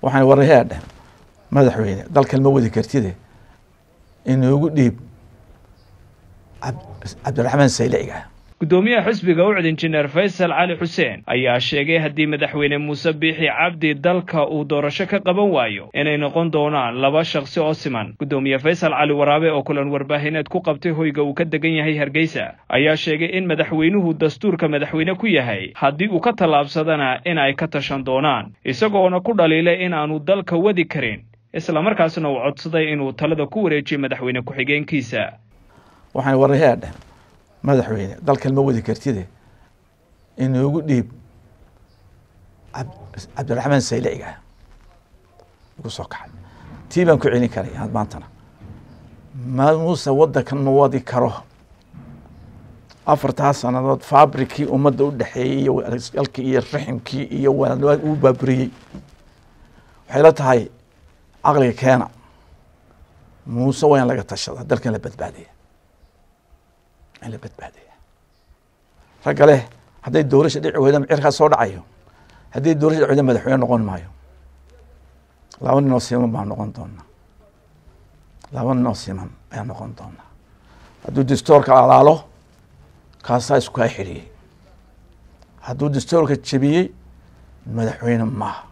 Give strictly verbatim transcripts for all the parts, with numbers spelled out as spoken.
waxaan warayaadha madaxweyne dalkan ma wadi kartide inuu dhiib Cabdiraxmaan Sayliga gudoomiyaha xisbiga u cid injineer Faysal Cali Xuseen ayaa sheegay haddii madaxweyne Muuse Biixi Cabdi dalka uu doorasho ka qaban waayo inay noqon doonaan laba shakhsi oo siman. Gudoomiye Faysal Cali Waraabe oo kulan warbaahineed ku qabtay hoyga uu ka degan yahay Hargeysa ayaa sheegay in madaxweynuhu dastuurka madaxweyne ku yahay haddii uu ka talaabsadana in ay ka tashan doonaan, isagoona ku dhaliilay in aanu dalka wadi karin isla markaasna uu codsaday inuu talada ku wareejiyo madaxweyne ku xigeenkiisa. waxaan warayaadha madaxweyne dalkan ma wadi kartide inuu dhiib Cabdiraxmaan Sayliga ugu soo kaxay tiibaan ku celin karay had maantana ma Muuse wadankan ma wadi karo afartaa sanadood fabrikii ummadda u dhaxeeyay iyo alkii iyo raximkii iyo wanaag uu baaburiyay waxay la tahay aqliga keena Muuse waa in laga tashada dalkan la badbaadiyo la badbaadiyo ragale haday doorasho dhici weydo cirka soo dhacayo haday doorasho dhici madaxweyne noqon maayo laba nin oo siman baan noqon doonaa laba nin oo siman ayaan noqon doonaa hadduu dastuurka alaalo kaasaa isku ay xiriyey hadduu dastuurka jabiyey madaxweyne maaha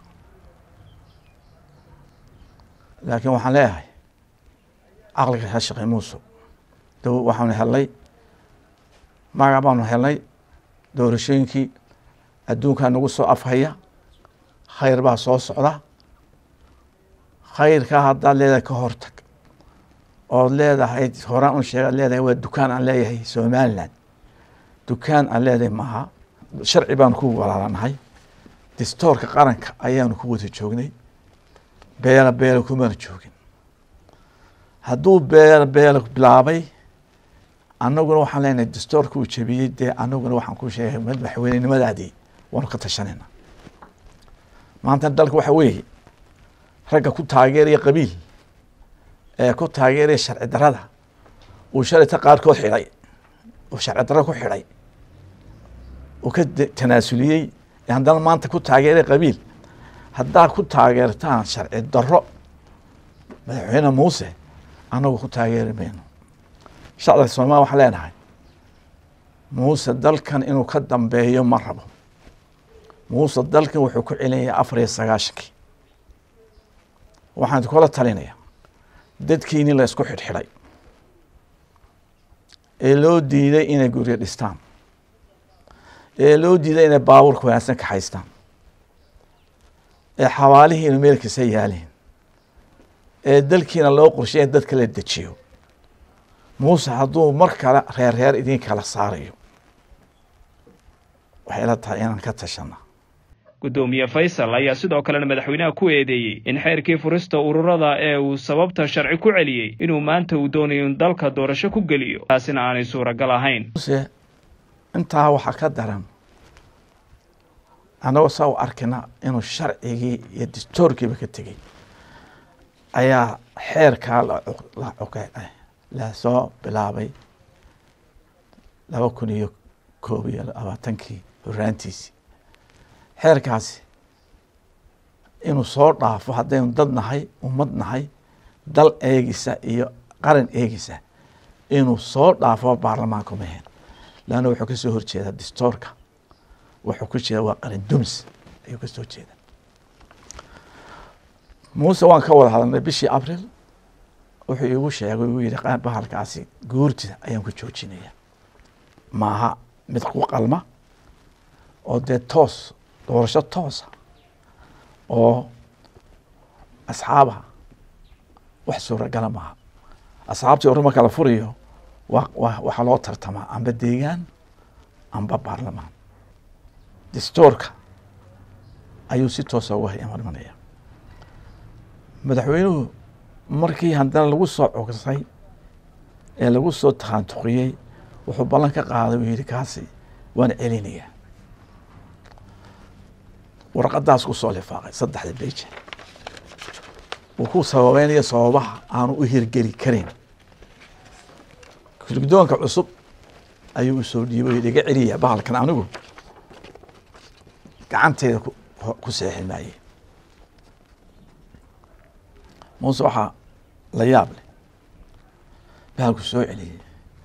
laakiin waxaan leeyahay aqliga ha shaqeey Muuse doo waxaan helay magac baanu helnay doorashooyinkii adduunka nagu soo afhaya khayr baa soo socda khayrka haddaad leedahay ka hortag ood leedahay horaan un sheegaad leedahay waa dukaan aan leeyahay Somaliland dukaan aan leedahay maaha sharci baan ku walaalanahay dastuurka qaranka ayaanu ku wada joognay beela beela kuma joogin hadduu beela beela bilaabay annaguna waxaan leenahay dastuurka uu jabiyey dee annaguna waxaan ku sheegay madaxweynenimadaadii waanu ka tashanayna maanta dalka waxa weeye ragga ku taageeraya qabiil ee ku taageeraya sharci darada uu shalayta qaarkood xidhay oo sharci darada ku xidhay oo ka tanaasuliyey haddana maanta ku taageeraya qabiil haddaa ku taageertaan sharci daro madaxweyne Muuse annagu ku taageeri mayno shacabka Soomaaliya waxaan leenahay Muuse dalkan inuu ka dambeeyo ma rabo Muuse dalkan wuxuu ku celinayaa afar iyo sagaashankii waxaan kula talinayaa dadkiini la isku xidhxidhay ee loo diiday inay guryo dhistaan ee loo diiday inay baabuurka wanaagsan ka haystaan ee xawaalihii meel kasta yaaleen ee dalkiina loo qorsheeyay dadka la dejiyo Muuse hadduu mar kale reer reer idin kala saarayo waxay la tahay inaan ka tashana. Gudoomiye Faysal ayaa sidoo kale madaxweynaha ku eedeeyay in xeerkii furista ururada ee uu sababta sharci ku celiyay inuu maanta uu doonayo in dalka doorasho ku geliyo taasina aanay suuragal ahayn. Muuse intaa waxa ka daran anoo soo arkina inuu sharcigii iyo dastuurkiiba ka tagay ayaa xeerka la oqay la soo bilaabay laba kun iyo koob iyo labaatankii horaantiisii xeerkaasi inuu soo dhaafo haddaynu dad nahay ummad nahay dal eegisa iyo qaran eegisa inuu soo dhaafo baarlamaanka mehen laana wuxuu ka soo horjeedaa dastuurka wuxuu ku jeedaa waa qaran dumis ayuu ka soo jeedaa. Muuse waan ka wada hadalnay bishii Abriil wuxuu igu sheegay uu yiri qaan bahalkaasi guurtida ayaan ku joojinaya maaha mid ku qalma oo de toos doorasho toos oo asxaaba wax suuragal maaha asxaabtii uruma kala furiyo waxa loo tartamaa amba deegaan amba baarlamaan dastuurka ayuu si toos ah uga imanaya madaxweynuhu markii haddana lagu soo cogsay ee lagu soo taxantuqiyey wuxuu ballan ka qaaday uu yidhi kaasi waan celinayaa warqadaas ku soo lifaaqay saddexda beej uu ku sababeynaya sababaha aanu u hirgeli karin guddoonka cusub ayuu u soo dhiibay iga celiya bahalkan anigu gacanteeda ku seexin maayay muuse waxaa la yaab leh bahalku soo celiyey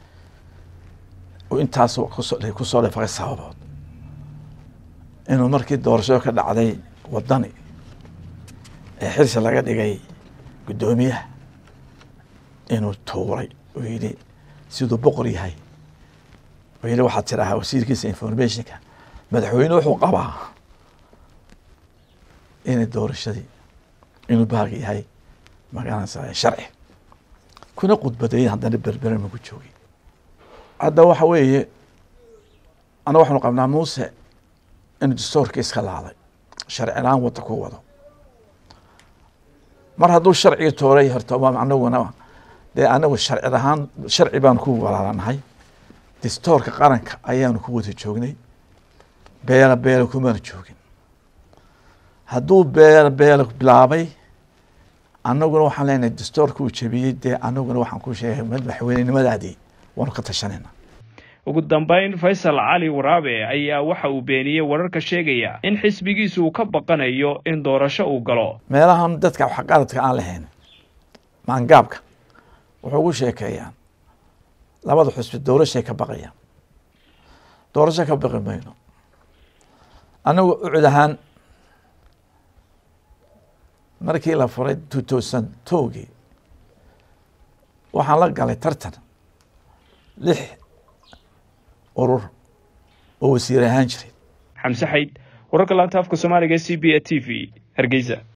oo intaas ku soo dhafaqay sababood inuu markii doorashada ka dhacday wadani ee xilsi laga dhigay guddoomiyaha inuu tuuray oo yidhi siduu boqor yahay oo yidhi waxaad tirahaa wasiirkiisa informationka madaxweyne wuxuu qabaa inay doorashadii inuu bahalka yahay magaranaysaa sharci kuna khudbadeeyay haddana berbere maku joogay hadda waxa weeye ana waxaanu qabnaa muuse inuu dastuurka iska laalay sharci la-aan wadda ku wado mar hadduu sharciga tooray horta anaguna dee anagu sharci ahaan sharci baanu ku walaalanahay dastuurka qaranka ayaanu ku wada joognay beela beela kumana joogin hadduu beela beela bilaabay annaguna waxaan leenahay dastuurka uu jebiyey dee annaguna waxaan ku sheegay madaxweynenimadaadii waanu ka tashanayna ugu dambeyn Faysal Cali Waraabe ayaa waxa uu beeniyay wararka sheegaya in xisbigiisu uu ka baqanayo in doorasho uu galo meelahan dadka wax qaladka aan lahayn maangaabka wuxuu ugu sheekeeyaan labada xisbi doorasho ka baqayaan doorasho ka baqi mayno anagu ucdahan markii la furay two thousand two waxaan la galay tartan lix urur oo wasiir ahaan jiray xamse xayd wararka laanta afka Soomaaliga C B A T V Hargeysa.